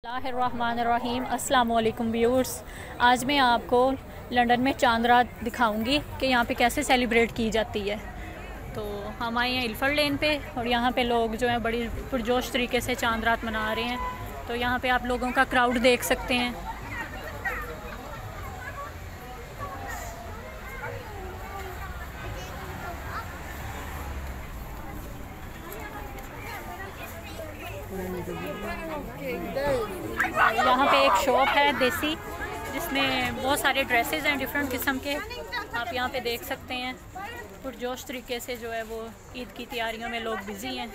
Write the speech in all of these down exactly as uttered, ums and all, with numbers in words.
बिस्मिल्लाहिर्रहमानिर्रहीम। अस्सलाम वालेकुम व्यूअर्स। आज मैं आपको लंदन में चांद रात दिखाऊंगी कि यहाँ पे कैसे सेलिब्रेट की जाती है। तो हम आए हैं इल्फर्ड लेन पे और यहाँ पे लोग जो हैं बड़ी पुरजोश तरीके से चांद रात मना रहे हैं। तो यहाँ पे आप लोगों का क्राउड देख सकते हैं। यहाँ पे एक शॉप है देसी, जिसमें बहुत सारे ड्रेसेस हैं डिफरेंट किस्म के। आप यहाँ पे देख सकते हैं पुरजोश तरीके से जो है वो ईद की तैयारियों में लोग बिज़ी हैं।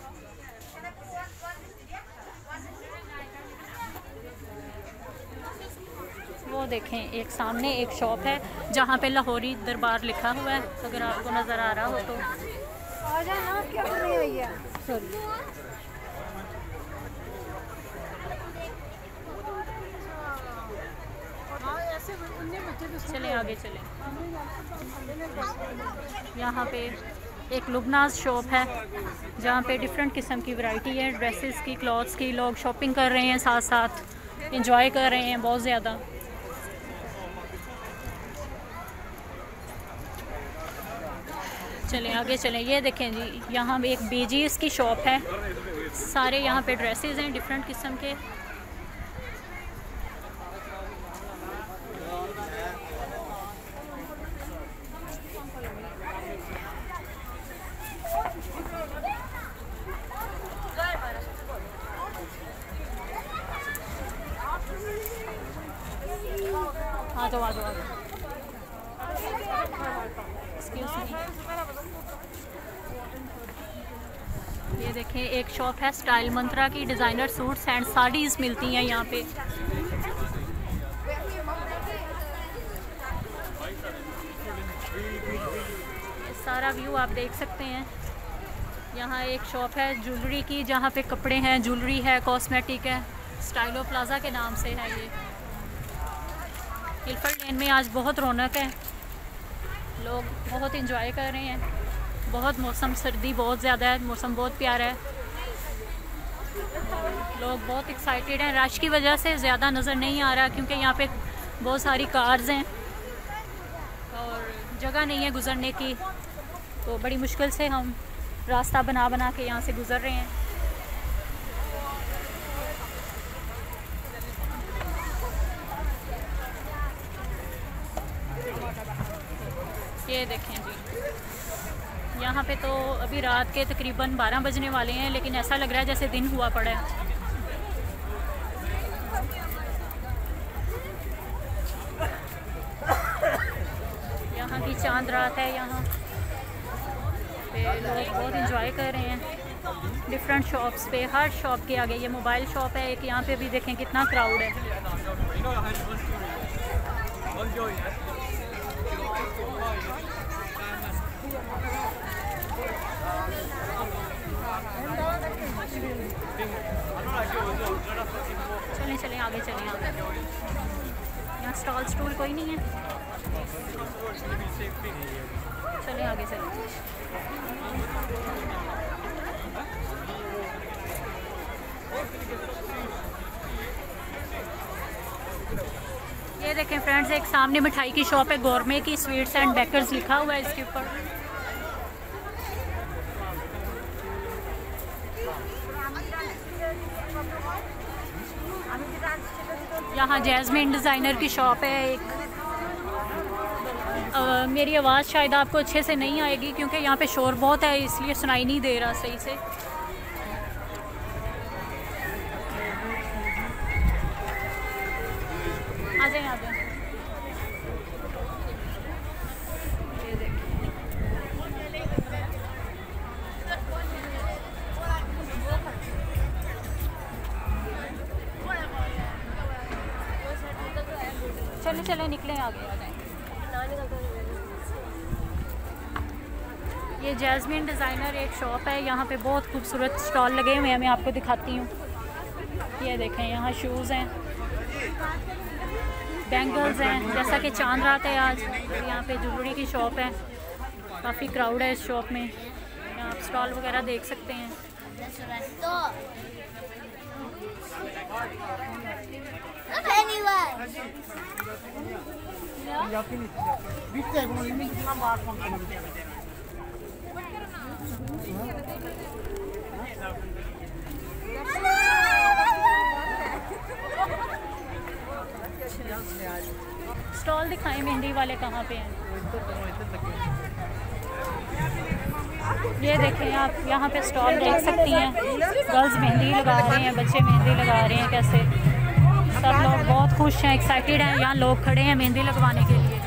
वो देखें, एक सामने एक शॉप है जहाँ पे लाहौरी दरबार लिखा हुआ है, अगर आपको नज़र आ रहा हो तो। चलें आगे चलें। यहाँ पे एक लुबनाज शॉप है जहाँ पे डिफरेंट किस्म की वैरायटी है ड्रेसेस की, क्लॉथ्स की। लोग शॉपिंग कर रहे हैं, साथ साथ इंजॉय कर रहे हैं बहुत ज़्यादा। चलें आगे चलें। ये देखें जी, यहाँ एक बीजीज़ की शॉप है। सारे यहाँ पे ड्रेसेस हैं डिफरेंट किस्म के। आ जाओ आ जाओ आ जाओ। ये देखें, एक शॉप है स्टाइल मंत्रा की। डिज़ाइनर सूट्स एंड साड़ीज़ मिलती हैं यहाँ पे। सारा व्यू आप देख सकते हैं। यहाँ एक शॉप है ज्वेलरी की जहाँ पे कपड़े हैं, ज्वेलरी है, कॉस्मेटिक है। स्टाइलो प्लाजा के नाम से है ये। इल्फर्ड लेन में आज बहुत रौनक है, लोग बहुत इंजॉय कर रहे हैं। बहुत मौसम, सर्दी बहुत ज़्यादा है, मौसम बहुत प्यारा है। लोग बहुत एक्साइटेड हैं। रश की वजह से ज़्यादा नज़र नहीं आ रहा क्योंकि यहाँ पे बहुत सारी कार्स हैं और जगह नहीं है गुज़रने की, तो बड़ी मुश्किल से हम रास्ता बना बना के यहाँ से गुज़र रहे हैं। ये देखें जी, यहाँ पे तो अभी रात के तकरीबन बारह बजने वाले हैं, लेकिन ऐसा लग रहा है जैसे दिन हुआ पड़ा है। यहाँ की चांद रात है। यहाँ पे लोग बहुत इंजॉय कर रहे हैं डिफरेंट शॉप्स पे। हर शॉप के आगे, ये मोबाइल शॉप है एक, यहाँ पे भी देखें कितना क्राउड है। चलें चलें आगे चलें आगे। यहाँ स्टॉल स्टूल कोई नहीं है। चलें आगे चलें। ये देखें फ्रेंड्स, एक सामने मिठाई की शॉप है, गोरमे की स्वीट्स एंड बेकर्स लिखा हुआ है इसके ऊपर। यहाँ जैस्मिन डिज़ाइनर की शॉप है एक। आ, मेरी आवाज़ शायद आपको अच्छे से नहीं आएगी क्योंकि यहाँ पे शोर बहुत है, इसलिए सुनाई नहीं दे रहा सही से। आ जाए आ जाए। चले चले निकले आगे आ जाए। ये जैस्मिन डिज़ाइनर एक शॉप है। यहाँ पे बहुत खूबसूरत स्टॉल लगे हुए हैं, मैं आपको दिखाती हूँ। ये देखें, यहाँ शूज़ हैं, बैंगल्स हैं। जैसा कि चांद रात है आज, यहाँ पे ज्वेलरी की शॉप है। काफ़ी क्राउड है इस शॉप में। यहाँ आप स्टॉल वगैरह देख सकते हैं। स्टॉल दिखाएं मेहंदी वाले कहाँ पे हैं। ये देखें आप, यहाँ पे स्टॉल देख सकती हैं। गर्ल्स मेहंदी लगा रहे हैं, बच्चे मेहंदी लगा रहे हैं। कैसे सब लोग बहुत खुश हैं, एक्साइटेड हैं। यहाँ लोग खड़े हैं मेहंदी लगवाने के लिए।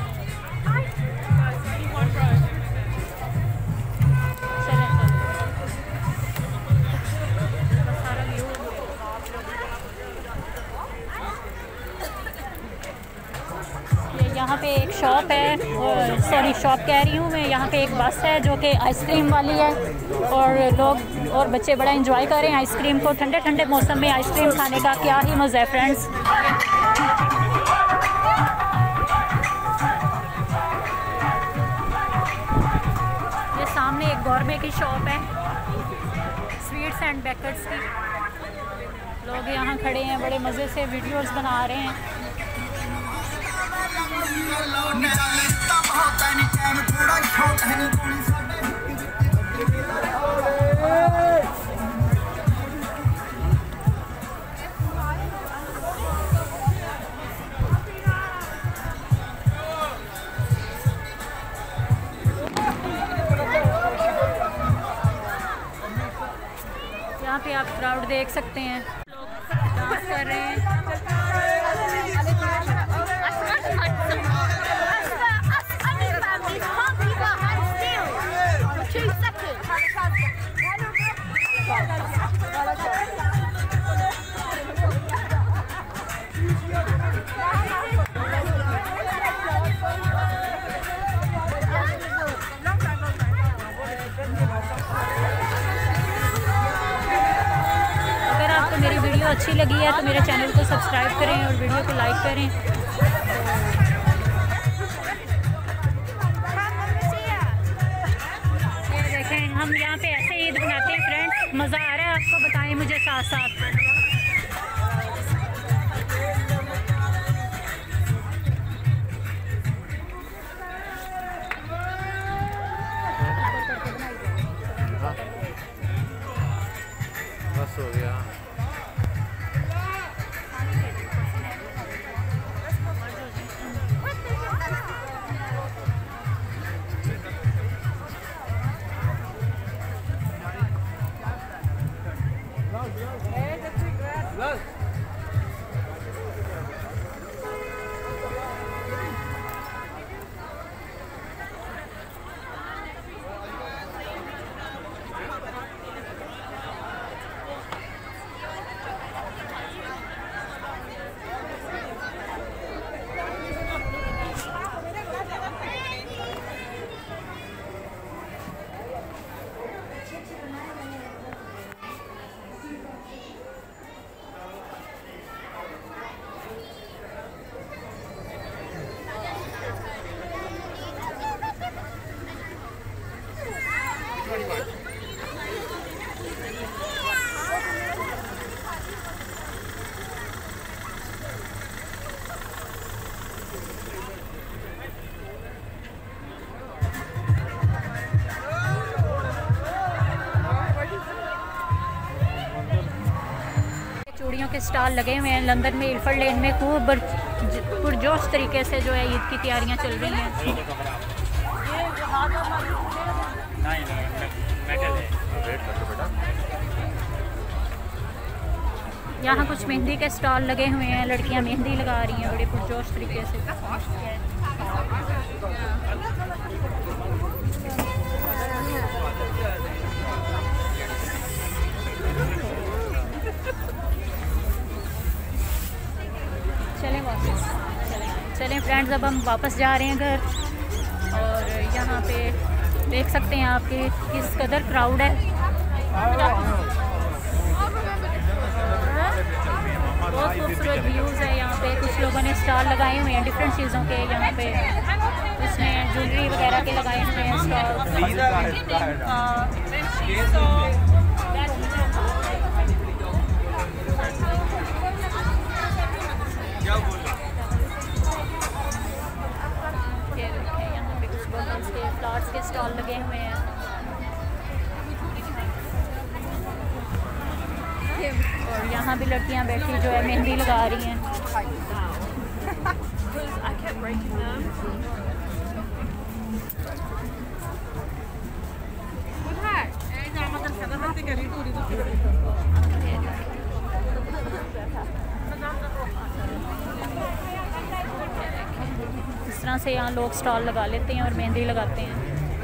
यहाँ पे एक शॉप है, सॉरी शॉप कह रही हूँ मैं, यहाँ पे एक बस है जो कि आइसक्रीम वाली है और लोग और बच्चे बड़ा एंजॉय कर रहे हैं आइसक्रीम को। ठंडे ठंडे मौसम में आइसक्रीम खाने का क्या ही मज़ा है फ्रेंड्स। ये सामने एक गौरमे की शॉप है, स्वीट्स एंड बेकर्स की। लोग यहाँ खड़े हैं, बड़े मज़े से वीडियोस बना रहे हैं। यहाँ पे आप क्राउड देख सकते हैं, लोग डांस कर रहे हैं। मेरी वीडियो अच्छी लगी है तो मेरे चैनल को सब्सक्राइब करें और वीडियो को लाइक करें। ये देखें, हम यहाँ पे ऐसे ईद मनाते हैं फ्रेंड्स। मज़ा आ रहा है आपको? बताएं मुझे साथ साथ। बस हो गया। चूड़ियों के स्टॉल लगे हुए हैं लंदन में, इल्फर्ड लेन में। खूब पुरजोश तरीके से जो है ईद की तैयारियां चल रही हैं। यहाँ कुछ मेहंदी के स्टॉल लगे हुए हैं, लड़कियां मेहंदी लगा रही हैं बड़े पुरजोश तरीके से। चलें वापस चलें चलें फ्रेंड्स, अब हम वापस जा रहे हैं घर। और यहाँ पे देख सकते हैं आप कि किस कदर क्राउड है। बहुत खूबसूरत व्यूज़ है यहाँ पे। कुछ लोगों ने स्टॉल लगाए हुए हैं डिफरेंट चीज़ों के। यहाँ पे उसने ज्वेलरी वगैरह के लगाए हुए हैं स्टॉल। बैठी जो है मेहंदी लगा रही हैं। इस तरह से यहाँ लोग स्टॉल लगा लेते हैं और मेहंदी लगाते हैं।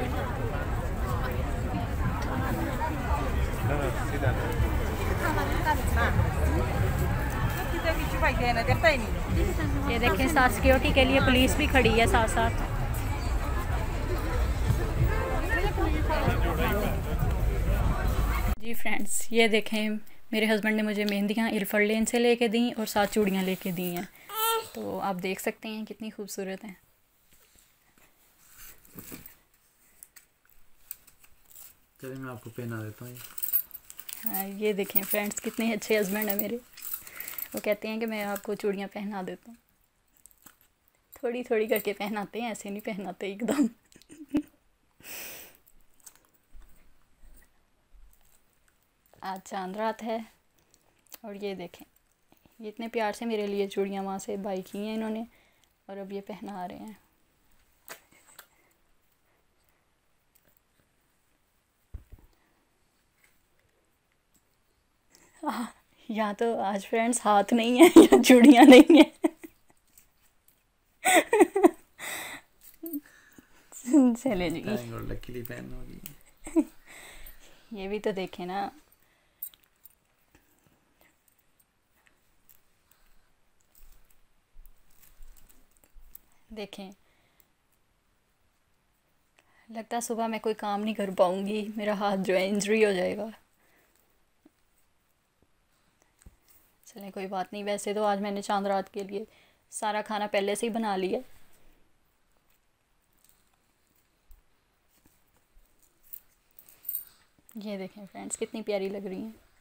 ये देखें, साथ सिक्योरिटी के लिए पुलिस भी खड़ी है साथ साथ। जी फ्रेंड्स, ये देखें मेरे हस्बैंड ने मुझे मेहंदियाँ इल्फर लेन से लेके दी और साथ चूड़ियाँ लेके दी हैं। तो आप देख सकते हैं कितनी खूबसूरत हैं। चलिए मैं आपको पहना देता हूँ। हाँ, ये देखें फ्रेंड्स, कितने अच्छे हस्बैंड हैं मेरे। वो कहते हैं कि मैं आपको चूड़ियाँ पहना देता हूँ। थोड़ी थोड़ी करके पहनाते हैं, ऐसे नहीं पहनाते एकदम। आज चांद रात है और ये देखें, ये इतने प्यार से मेरे लिए चूड़ियाँ वहाँ से बाई की हैं इन्होंने और अब ये पहना रहे हैं। यहाँ तो आज फ्रेंड्स हाथ नहीं है या चूड़ियाँ नहीं है। चले जी, लकीली पहन होगी। ये भी तो देखें ना। देखें, लगता है सुबह मैं कोई काम नहीं कर पाऊंगी, मेरा हाथ जो है इंजरी हो जाएगा। चलें कोई बात नहीं। वैसे तो आज मैंने चांद रात के लिए सारा खाना पहले से ही बना लिया। ये देखें फ्रेंड्स, कितनी प्यारी लग रही हैं।